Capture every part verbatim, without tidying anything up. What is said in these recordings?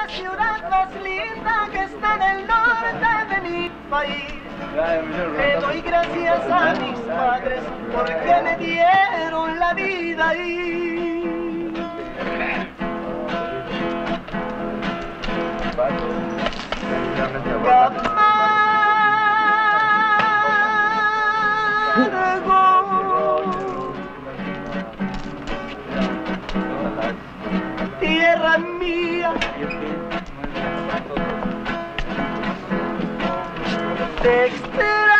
la ciudad más linda que está en el norte de mi país. Le doy gracias a mis padres porque me dieron la vida ahí. Tierra mía, te extraño.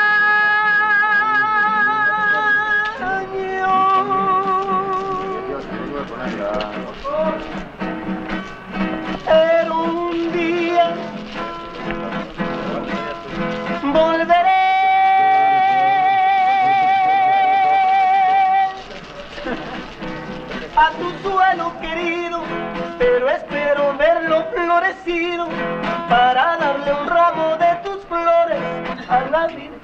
Pero un día volveré. A tu suelo querido, pero espero verlo florecido para darle un ramo de tus flores a la vida.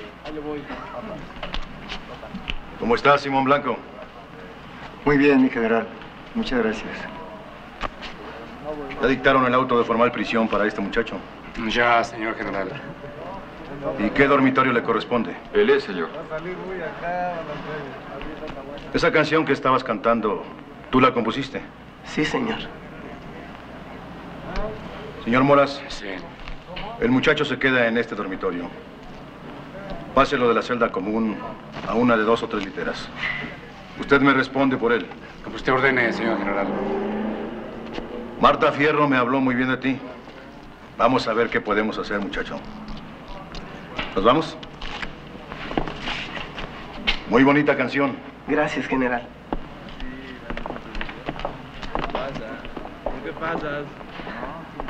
¿Cómo estás, Simón Blanco? Muy bien, mi general. Muchas gracias. ¿Ya dictaron el auto de formal prisión para este muchacho? Ya, señor general. ¿Y qué dormitorio le corresponde? Él es, señor. Esa canción que estabas cantando, ¿tú la compusiste? Sí, señor. Señor Moras. Sí. El muchacho se queda en este dormitorio. Páselo de la celda común a una de dos o tres literas. Usted me responde por él. Como usted ordene, señor general. Marta Fierro me habló muy bien de ti. Vamos a ver qué podemos hacer, muchacho. ¿Nos vamos? Muy bonita canción. Gracias, general. ¿Qué pasa?